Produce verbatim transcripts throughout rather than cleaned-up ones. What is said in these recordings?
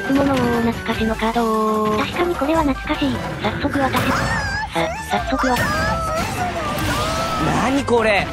つもの懐かしのカード。 確かにこれは懐かしい。 早速私、さ、早速は。 なにこれ。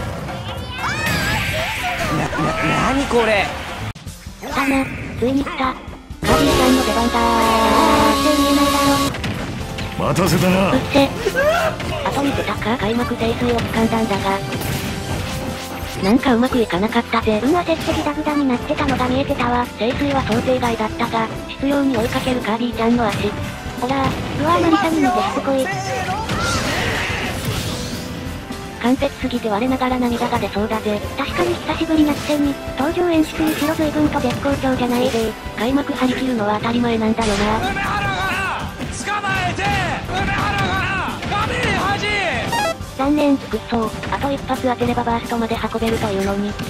な、な、なにこれ。 来たな、ついに来た。カービィちゃんの出番だー。 あーって言えないだろ。 待たせたな。 うっせ。後に出たか開幕聖水を掴んだんだが。なんかうまくいかなかったぜ。 運は接ってギダグダになってたのが見えてたわ。 聖水は想定外だったが、執拗に追いかけるカービィちゃんの足。ほらうわーマリサに似てしつこい。 完璧すぎて我ながら涙が出そうだぜ。 確かに久しぶりなくせに、登場演出にしろ随分と絶好調じゃないぜ。 開幕張り切るのは当たり前なんだよな。 梅原が捕まえて梅原が神恥。 残念、くっそー。あと一発当てればバーストまで運べるというのに。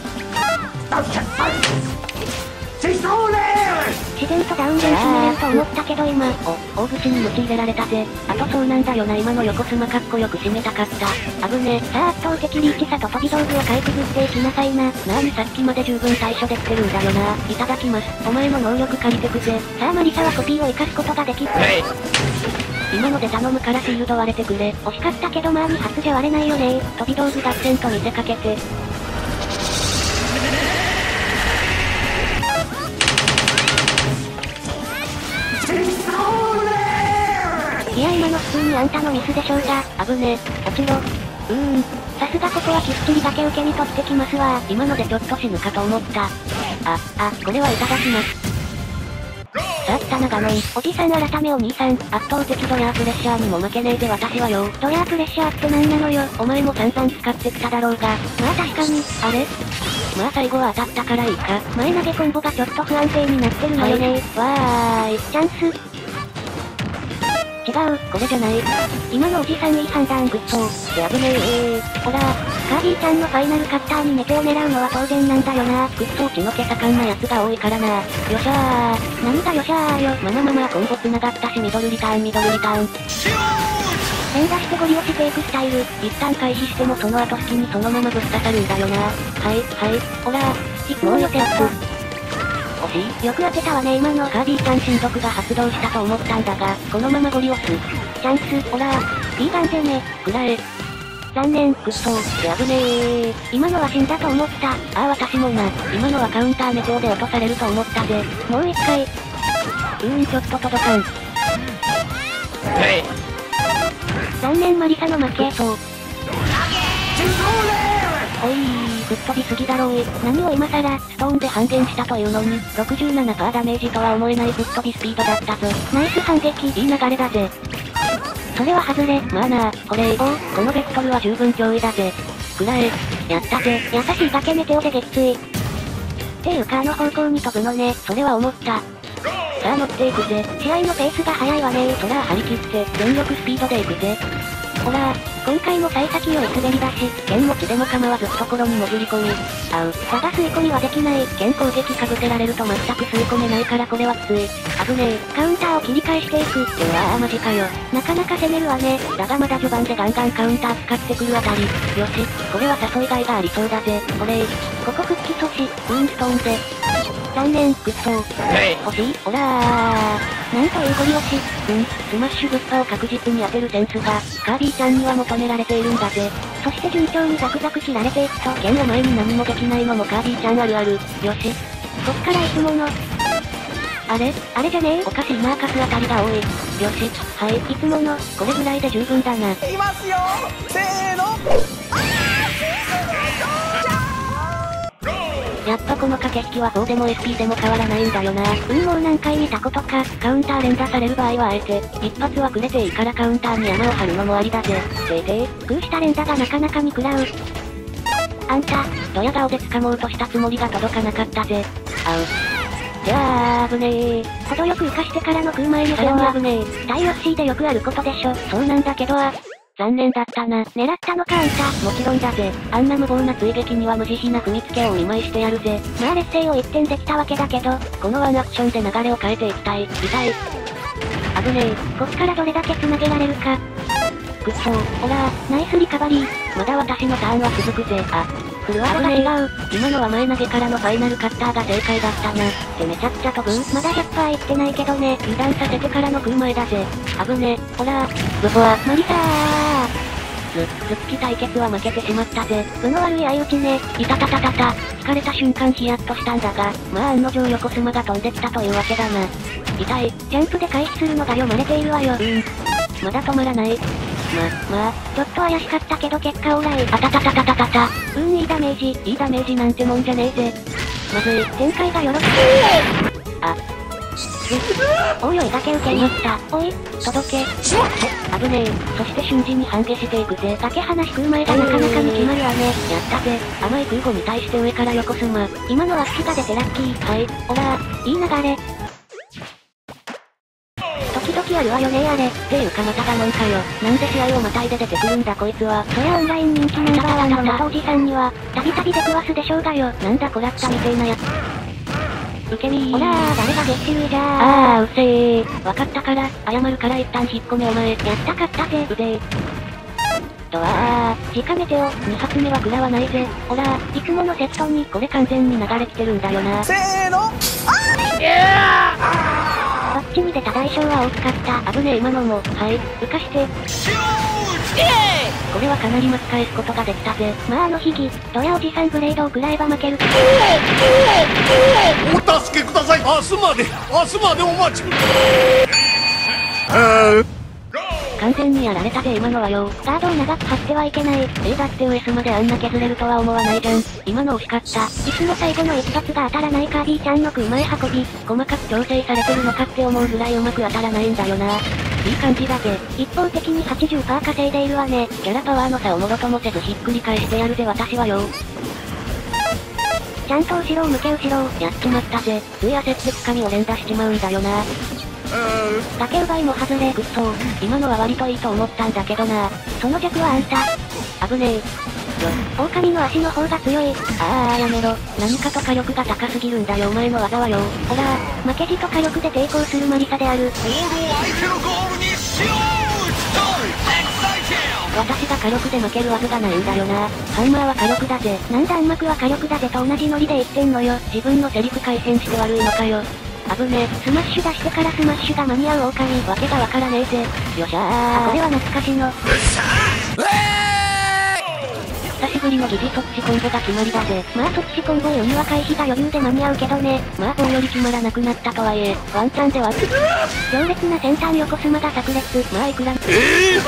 自然とダウンで決めれると思ったけど今、 お、大口に鞭入れられたぜ。あとそうなんだよな今の横スマかっこよく締めたかった。危ねえ。 さあ圧倒的リーチさと飛び道具をかいくぐっていきなさいな。 なーにさっきまで十分対処できてるんだよな。いただきます。お前の能力借りてくぜ。 さあマリサはコピーを生かすことができる。 今ので頼むからシールド割れてくれ。 惜しかったけどまあに発じゃ割れないよね。 飛び道具合戦と見せかけて。 いや今の普通にあんたのミスでしょうが。 危ねえ。落ちろ。うーん。 さすがここはきっちりだけ受けに取ってきますわ。 今のでちょっと死ぬかと思った。あ、あ、これはいただきます。さあ来たなガノン。 おじさん改めお兄さん。 圧倒的ドヤープレッシャーにも負けねえで私はよ。 ドヤープレッシャーって何なのよ。 お前も散々使ってきただろうが。 まあ確かに。 あれまあ最後は当たったからいいか。 前投げコンボがちょっと不安定になってるのよね。 はい、わーい。 チャンス。違う、 これじゃない。 今のおじさんいい判断。 グッソー。で危ねえー。 ほら、カービィちゃんのファイナルカッターにメテを狙うのは当然なんだよな。 グッソー血の気盛んなやつが多いからな。よっしゃー。 何がよっしゃーよ。 まあまあまあまあコンボ繋がったしミドルリターンミドルリターン。 連打してゴリ押していくスタイル。 一旦回避してもその後隙にそのままぶっ刺さるんだよな。はい、はい。ほら、 いつも予定と。 惜しい。 よく当てたわね今の。 カービィちゃん神速が発動したと思ったんだが、このままゴリ押す。 チャンス、 ほら、 ピーガンでね。 くらえ。 残念。 くっそー。で危ねえ。 今のは死んだと思った。 ああ私もな。今のはカウンターメテオで落とされると思ったぜ。 もう一回。うーんちょっと届かん。 残念マリサの負け。 そう。おいー、吹っ飛びすぎだろうい。 何を今さら、 ストーンで半減したというのに、ろくじゅうななパーセントダメージとは思えない吹っ飛びスピードだったぞ。 ナイス反撃。 いい流れだぜ。 それは外れ。 まあなあ、これ、おこのベクトルは十分脅威だぜ。くらえ。やったぜ。 優しいだけメテオで撃墜。っていうかあの方向に飛ぶのね。 それは思った。さあ乗っていくぜ。 試合のペースが速いわね。 そら張り切って、全力スピードで行くぜ。ほら、 今回も幸先良い滑り出し。 剣持ちでも構わず懐に潜り込み。あう。 ただ吸い込みはできない。 剣攻撃かぶせられると全く吸い込めないからこれはきつい。危ねえ。 カウンターを切り返していく。 うわあマジかよ。 なかなか攻めるわね。 だがまだ序盤でガンガンカウンター使ってくるあたり。よし、これは誘いがいがありそうだぜ。これここ復帰阻止。 ウーンストーンで。 残念。 グッソー。欲しいほらー。 なんというゴリ押し。 うん、スマッシュグッパを確実に当てるセンスが、カービィちゃんには求められているんだぜ。 そして順調にザクザク切られていくと、 剣を前に何もできないのもカービィちゃんあるある。よし。 こっからいつもの。 あれあれじゃねえおかしいマーカスあたりが多い。よし、はい、 いつもの。 これぐらいで十分だな。 いきますよせーの。 やっぱこの駆け引きはフォーでも エスピー でも変わらないんだよな。 うんもう何回見たことか。 カウンター連打される場合はあえて、一発はくれていいからカウンターに山を張るのもありだぜ。ていてい。 空した連打がなかなか見食らう。あんた、 ドヤ顔で掴もうとしたつもりが届かなかったぜ。あう。じゃあ、危ねえ。 程よく浮かしてからの空前の剣は危ねえ。 対 エフシー でよくあることでしょ。 そうなんだけどあ。残念だったな。 狙ったのかあんた。 もちろんだぜ。あんな無謀な追撃には無慈悲な踏みつけをお見舞いしてやるぜ。 まあ劣勢を一点できたわけだけど、 このワンアクションで流れを変えていきたい。痛い。危ねえ。 こっからどれだけ繋げられるか。 くっそー。 ほら、ナイスリカバリー。 まだ私のターンは続くぜ。あ、 フルワードが違う。 今のは前投げからのファイナルカッターが正解だったな。でめちゃくちゃ飛ぶ。 まだ ひゃくパーセント いってないけどね。 油断させてからの空前だぜ。危ね。ほらー。ブフォア。 マリサー。 ず、ずっき対決は負けてしまったぜ。 運の悪い相打ちね。 いたたたたた。引かれた瞬間ヒヤッとしたんだが、まあ案の定横スマが飛んできたというわけだな。痛い。 ジャンプで回避するのが読まれているわよ。 うん。まだ止まらない。ま、まあ、 ちょっと怪しかったけど結果オーライ。 あたたたたたたた。 うん、いいダメージ。 いいダメージなんてもんじゃねえぜ。まずい。 展開がよろしくあ。 おいおいだけ受けに。 おい、届け。危ねえ。そして瞬時に反撃していくぜ。 だけ話食う前がなかなかに決まるわね。 やったぜ。甘い空母に対して上から横スマ。 今のは好きが出てラッキー。 はい、オラー。いい流れ。時々あるわよねあれ。 っていうかまたがもんかよ。なんで試合をまたいで出てくるんだこいつは。 そりゃオンライン人気ナンバーワンの元おじさんには、たびたび出くわすでしょうがよ。 なんだこらったみてえなやつ。受け身ー。 ほらー、誰が月収じゃー。 あー、うっせー。わかったから、謝るから一旦引っ込めお前。 やったかったぜ。 うぜー。とわー、 直めてよ。 二発目は食らわないぜ。ほらいつものセットに。 これ完全に流れ来てるんだよな。 せーの。 いやー。どっちに出た代償は大きかった。 危ねえ今のも。はい、浮かして。これはかなり巻き返すことができたぜ。 まああのヒギ、ドヤおじさんブレードを食らえば負ける。 お助けください。明日まで、明日までお待ちください。 完全にやられたぜ今のはよ。 ガードを長く張ってはいけない。 えー、だって エーエス まであんな削れるとは思わないじゃん。今の惜しかった。 いつも最後の一発が当たらないカービィちゃんの空前運び。 細かく調整されてるのかって思うぐらいうまく当たらないんだよな。いい感じだぜ。 一方的に はちじゅっパーセント 稼いでいるわね。 キャラパワーの差をもろともせずひっくり返してやるぜ私はよ。 ちゃんと後ろを向け後ろを。 やっちまったぜ。つい焦って掴みを連打しちまうんだよな。 だけ奪いも外れ。 くっそー。今のは割といいと思ったんだけどな。 その弱はあんた。 危ねえ。 狼の足の方が強い。 あーやめろ。何かと火力が高すぎるんだよお前の技はよ。 ほらー、負けじと火力で抵抗するマリサである。 私が火力で負けるわけがないんだよな。ハンマーは火力だぜ。 なんだ暗幕は火力だぜと同じノリで言ってんのよ。 自分のセリフ改変して悪いのかよ。危ねえ。 スマッシュ出してからスマッシュが間に合う狼。 わけがわからねえぜ。よっしゃー。 あ、これは懐かしの。 久しぶりの疑似即死コンボが決まりだぜ。 まあ即死コンボよりは回避が余裕で間に合うけどね。 まあ棒より決まらなくなったとはいえ、ワンチャンでは。 強烈な先端横スマが炸裂。 まあいくら。 えー、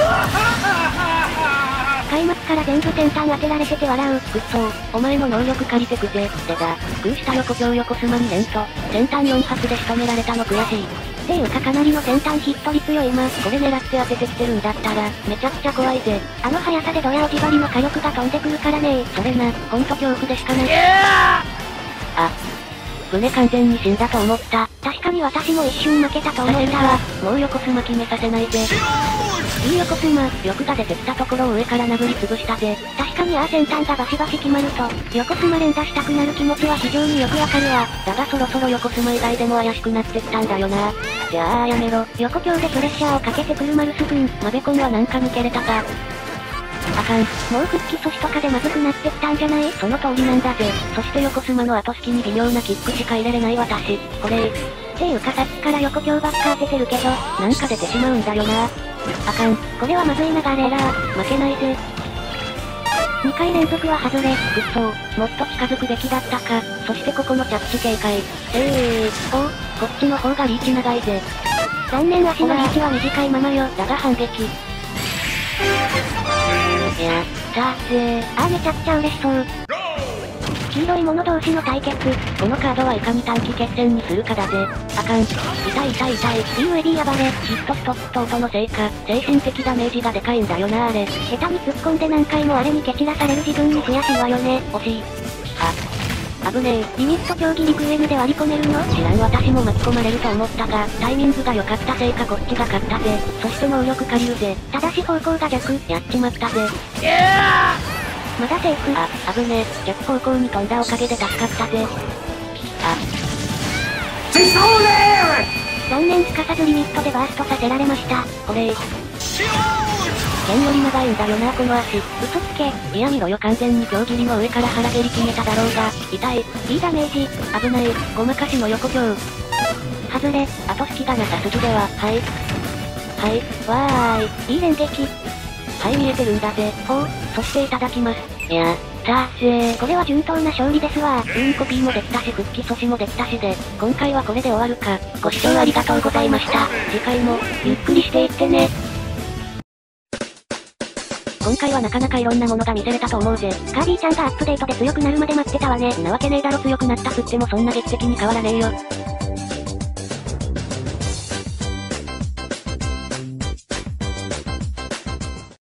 開幕から全部先端当てられてて笑う。 くっそー、お前の能力借りてくぜ。でだ、空した横強横スマに連と、先端よん発で仕留められたの悔しい。 っていうかかなりの先端ヒット率よ今。 これ狙って当ててきてるんだったら、めちゃくちゃ怖いぜ。 あの速さでドヤおじばりの火力が飛んでくるからね。 それな、ほんと恐怖でしかない。あ、船完全に死んだと思った。 確かに私も一瞬負けたと思ったわ。 もう横スマ決めさせないぜ。 いい横スマ。 欲が出てきたところを上から殴りつぶしたぜ。 確かにああ先端がバシバシ決まると、横スマ連打したくなる気持ちは非常によくわかるわ。 だがそろそろ横スマ以外でも怪しくなってきたんだよな。じゃあやめろ。 横強でプレッシャーをかけてくるマルス君。 マベコンはなんか抜けれたか。あかん。 もう復帰阻止とかでまずくなってきたんじゃない？ その通りなんだぜ。そして横スマの後隙に微妙なキックしか入れれない私。これっていうかさっきから横強ばっか当ててるけど、 なんか出てしまうんだよな。あかん。 これはまずい流れ。 ほら、負けないぜ。 にかい連続は外れ。 くっそー、もっと近づくべきだったか。そしてここの着地警戒。えー、おこっちの方がリーチ長いぜ。 残念足のリーチは短いままよ。 だが反撃。やったーぜー。 あーめちゃくちゃ嬉しそう。黄色い者同士の対決。 このカードはいかに短期決戦にするかだぜ。あかん。痛い痛い痛い。 いいウェディ暴れ。 ヒットストップと音のせいか、精神的ダメージがでかいんだよなあれ。 下手に突っ込んで何回もあれに蹴散らされる自分に悔しいわよね。 惜しい。あ、危ねえ。 リミット競技陸 M で割り込めるの？ 知らん私も巻き込まれると思ったが、タイミングが良かったせいかこっちが勝ったぜ。そして能力借りるぜ。 ただし方向が逆。 やっちまったぜ。 まだセーフ。 あ、危ねえ。逆方向に飛んだおかげで助かったぜ。あ。 残念すかさずリミットでバーストさせられました。 これ剣より長いんだよなこの足。 嘘つけ。 いや見ろよ完全に強切りの上から腹蹴り決めただろうが。痛い。 いいダメージ。 危ない。ごまかしの横強。 外れ。 あと隙がなさすぎでは。はい。はい。わーい。 いい連撃。 はい見えてるんだぜ。ほう。そしていただきます。いや、さあぜー。 これは順当な勝利ですわ。 うんコピーもできたし復帰阻止もできたしで、今回はこれで終わるか。ご視聴ありがとうございました。次回も、ゆっくりしていってね。今回はなかなかいろんなものが見せれたと思うぜ。 カービィちゃんがアップデートで強くなるまで待ってたわね。 なわけねえだろ強くなったすってもそんな劇的に変わらねえよ。